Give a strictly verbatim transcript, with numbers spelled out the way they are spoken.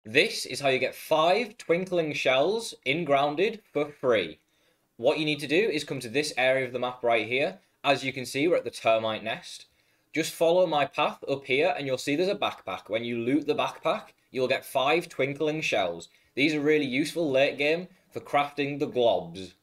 This is how you get five twinkling shells in grounded for free. What you need to do is come to this area of the map right here. As you can see, we're at the termite nest. Just follow my path up here and you'll see there's a backpack. When you loot the backpack, you'll get five twinkling shells. These are really useful late game for crafting the globs.